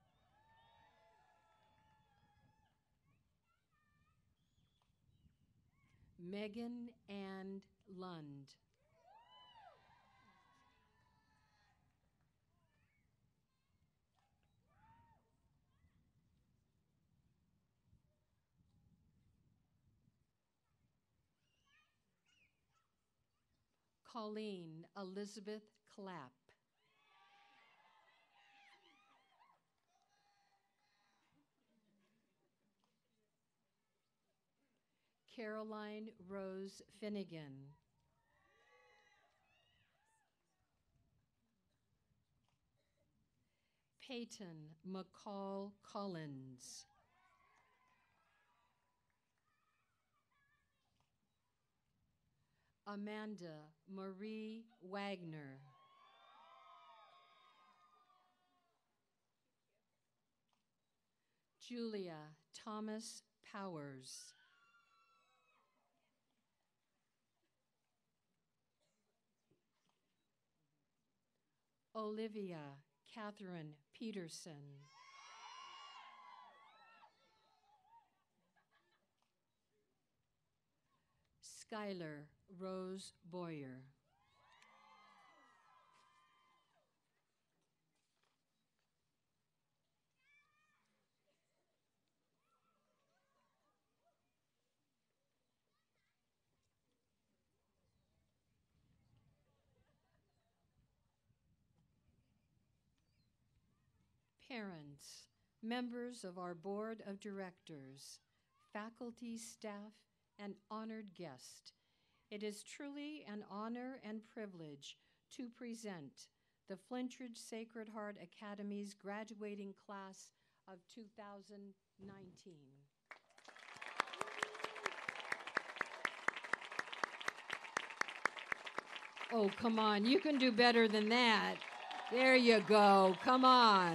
Megan Ann Lund. Colleen Elizabeth Clapp. Caroline Rose Finnegan. Peyton McCall Collins. Amanda Marie Wagner. Julia Thomas Powers. Olivia Catherine Peterson. Skylar Rose Boyer. parents, members of our board of directors, faculty, staff, and honored guest, it is truly an honor and privilege to present the Flintridge Sacred Heart Academy's graduating class of 2019. Oh, come on, you can do better than that. There you go, come on.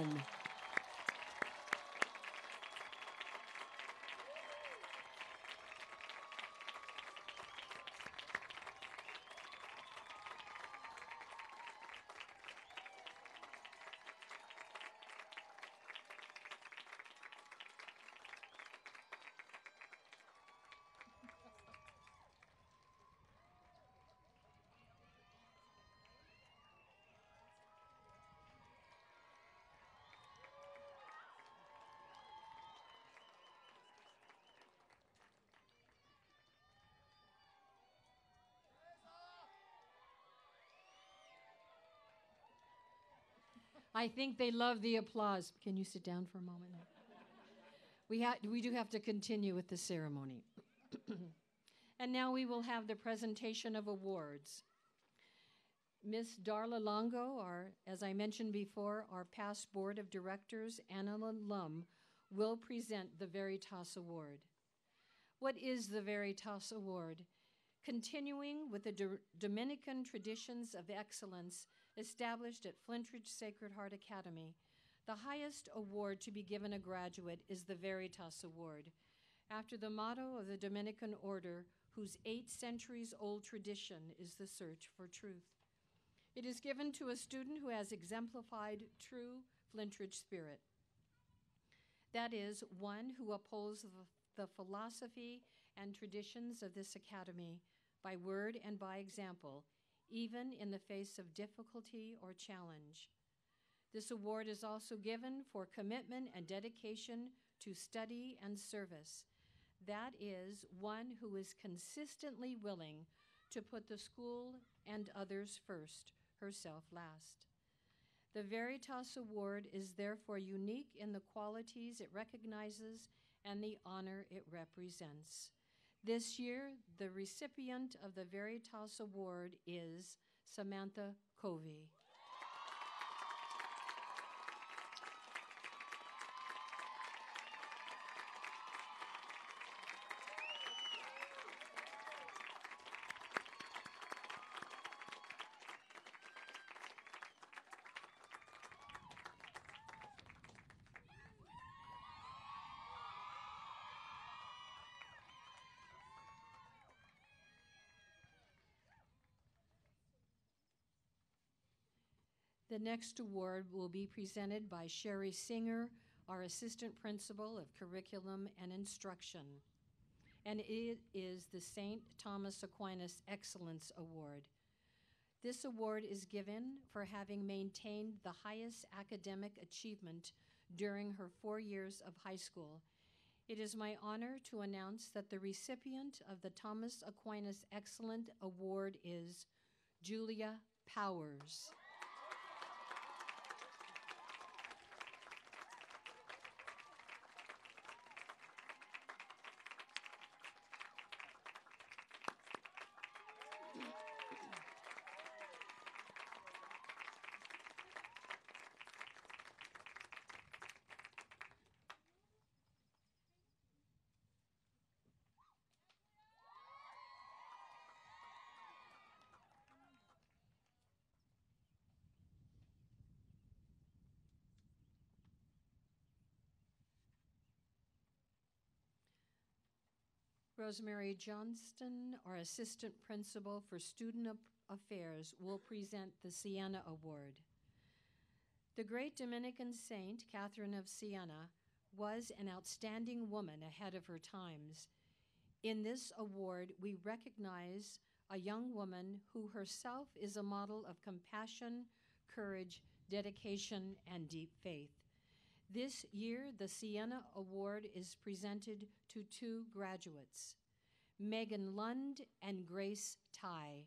I think they love the applause. Can you sit down for a moment? We do have to continue with the ceremony. And now we will have the presentation of awards. Miss Darla Longo, as I mentioned before, our past board of directors and an alum, will present the Veritas Award. What is the Veritas Award? Continuing with the Dominican traditions of excellence established at Flintridge Sacred Heart Academy, the highest award to be given a graduate is the Veritas Award, after the motto of the Dominican order, whose 8 centuries-old tradition is the search for truth. It is given to a student who has exemplified true Flintridge spirit. That is, one who upholds the philosophy and traditions of this academy by word and by example, even in the face of difficulty or challenge. This award is also given for commitment and dedication to study and service. That is, one who is consistently willing to put the school and others first, herself last. The Veritas Award is therefore unique in the qualities it recognizes and the honor it represents. This year, the recipient of the Veritas Award is Samantha Covey. The next award will be presented by Sherry Singer, our Assistant Principal of Curriculum and Instruction, and it is the St. Thomas Aquinas Excellence Award. This award is given for having maintained the highest academic achievement during her 4 years of high school. It is my honor to announce that the recipient of the Thomas Aquinas Excellent Award is Julia Powers. Rosemary Johnston, our Assistant Principal for Student Affairs, will present the Siena Award. The great Dominican saint, Catherine of Siena, was an outstanding woman ahead of her times. In this award, we recognize a young woman who herself is a model of compassion, courage, dedication, and deep faith. This year, the Siena Award is presented to 2 graduates, Megan Lund and Grace Ty.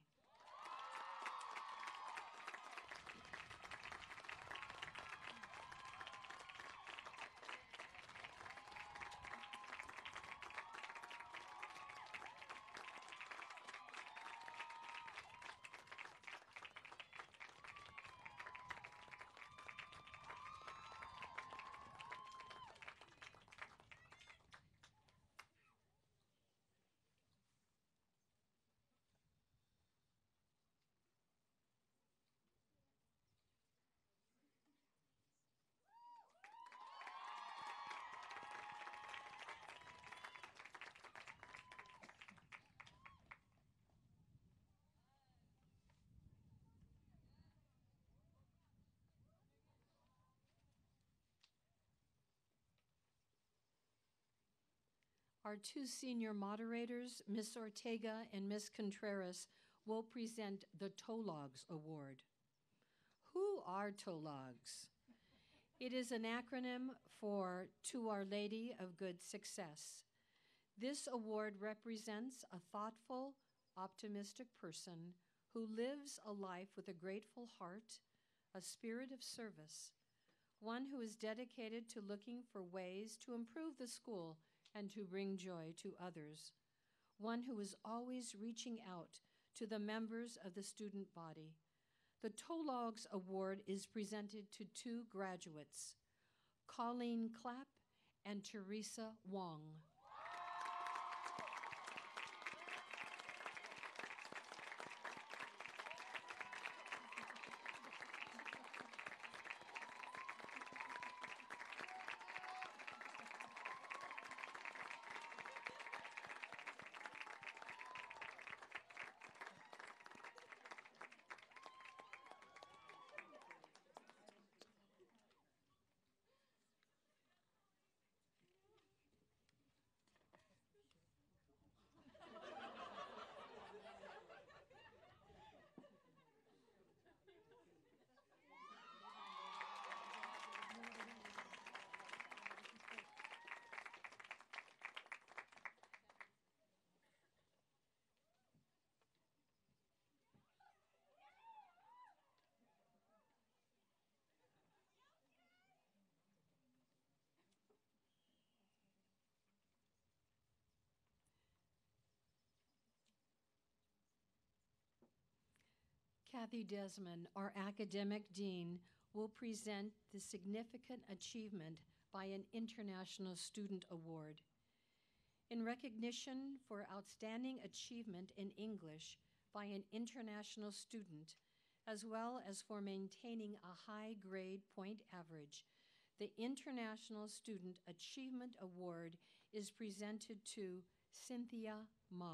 Our two senior moderators, Ms. Ortega and Ms. Contreras, will present the TOLOGS Award. Who are TOLOGS? It is an acronym for To Our Lady of Good Success. This award represents a thoughtful, optimistic person who lives a life with a grateful heart, a spirit of service, one who is dedicated to looking for ways to improve the school and to bring joy to others, one who is always reaching out to the members of the student body. The TOLOGS Award is presented to two graduates, Colleen Clapp and Teresa Wong. Kathy Desmond, our academic dean, will present the significant achievement by an International Student Award. In recognition for outstanding achievement in English by an international student, as well as for maintaining a high grade point average, the International Student Achievement Award is presented to Cynthia Ma.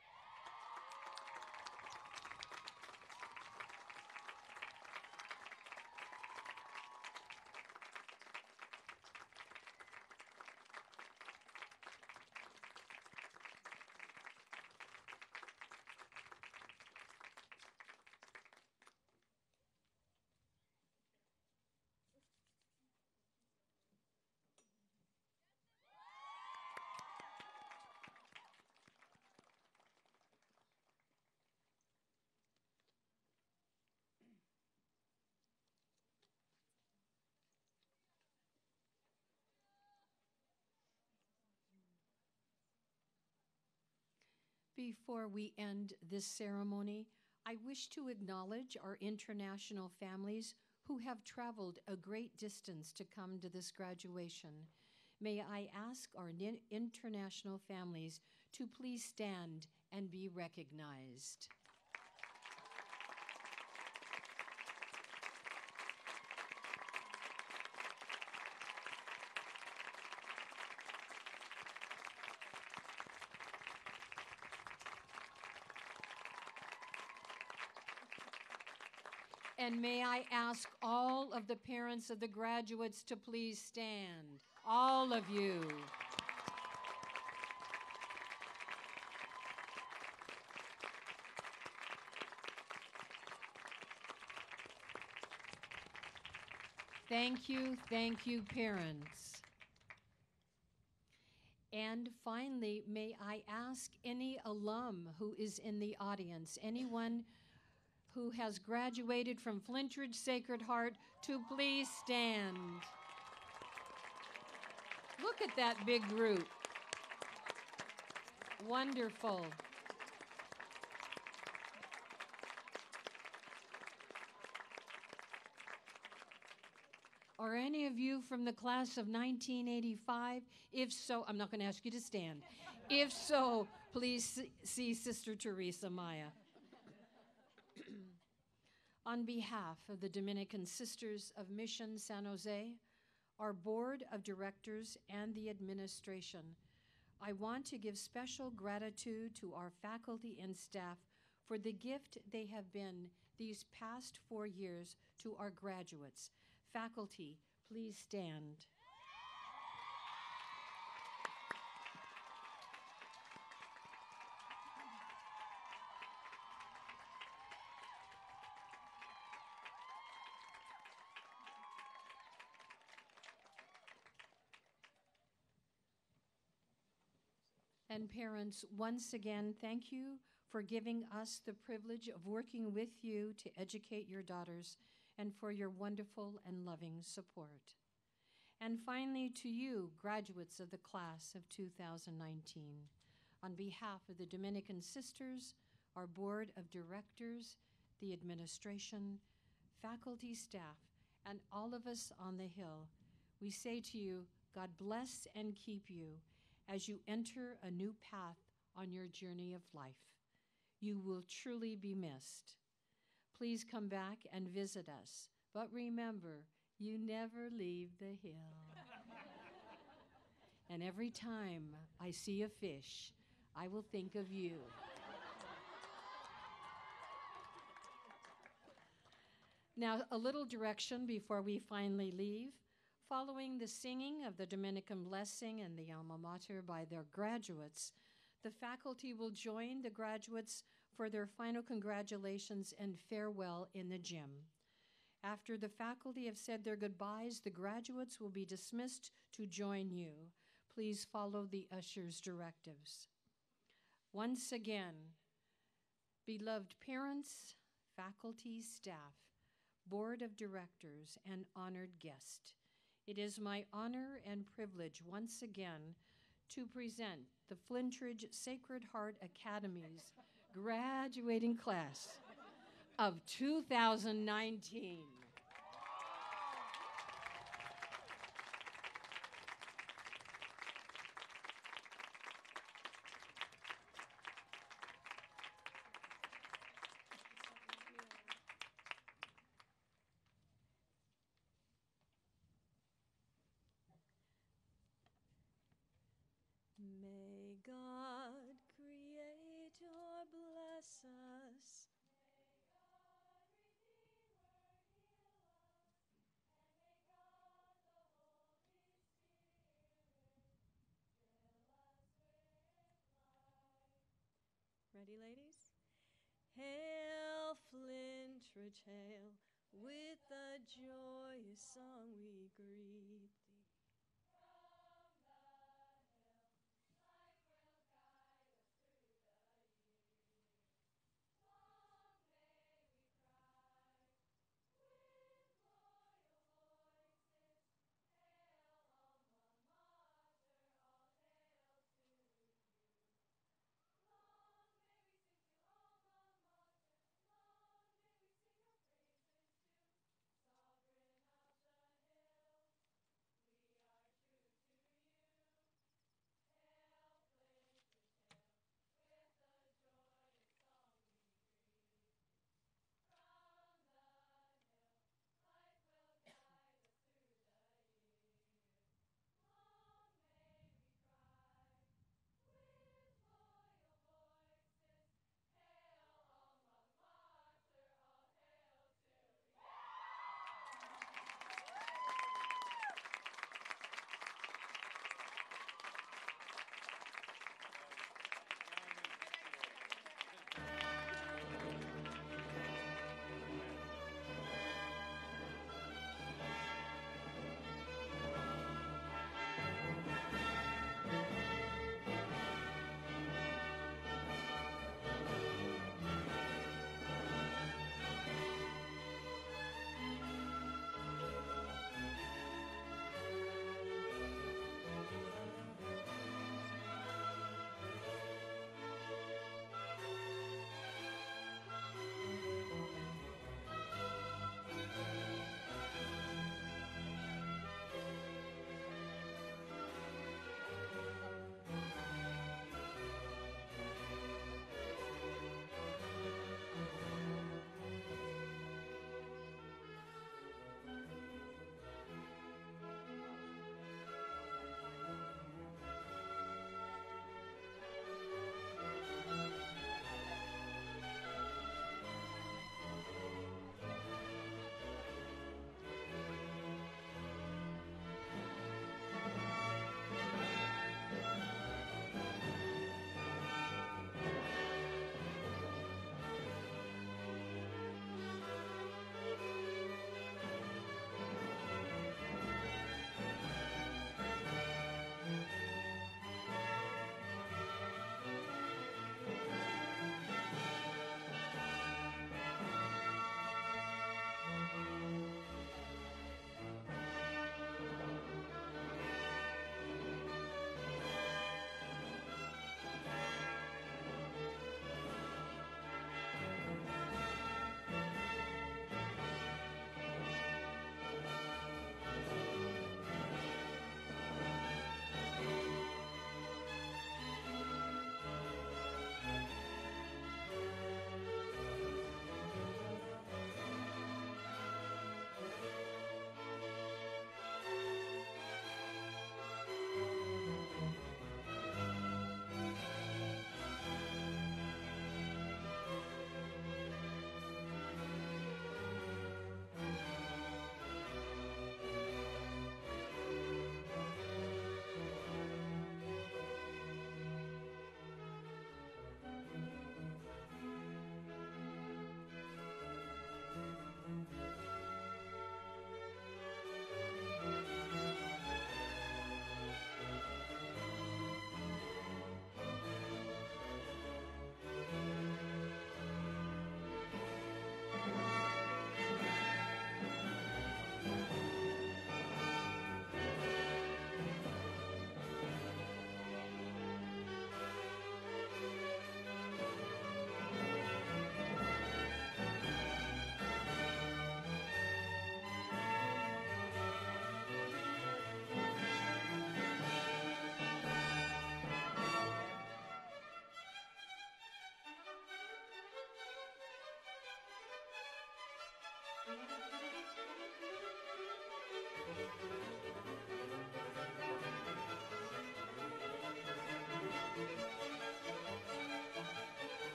Before we end this ceremony, I wish to acknowledge our international families who have traveled a great distance to come to this graduation. May I ask our international families to please stand and be recognized. And may I ask all of the parents of the graduates to please stand, all of you. Thank you, parents. And finally, may I ask any alum who is in the audience, anyone who has graduated from Flint Ridge Sacred Heart, to please stand. Look at that big group. Wonderful. Are any of you from the class of 1985? If so, I'm not going to ask you to stand. If so, please see Sister Teresa Maya. On behalf of the Dominican Sisters of Mission San Jose, our board of directors, and the administration, I want to give special gratitude to our faculty and staff for the gift they have been these past 4 years to our graduates. Faculty, please stand. And parents, once again, thank you for giving us the privilege of working with you to educate your daughters and for your wonderful and loving support. And finally, to you, graduates of the class of 2019, on behalf of the Dominican Sisters, our board of directors, the administration, faculty, staff, and all of us on the Hill, we say to you, God bless and keep you as you enter a new path on your journey of life. You will truly be missed. Please come back and visit us. But remember, you never leave the hill. And every time I see a fish, I will think of you. Now, a little direction before we finally leave. Following the singing of the Dominican Blessing and the Alma Mater by their graduates, the faculty will join the graduates for their final congratulations and farewell in the gym. After the faculty have said their goodbyes, the graduates will be dismissed to join you. Please follow the usher's directives. Once again, beloved parents, faculty, staff, board of directors, and honored guest, it is my honor and privilege once again to present the Flintridge Sacred Heart Academy's graduating class of 2019. May God create or bless us. Ready, ladies? Hail, Flintridge, hail, with a joyous song we greet thee.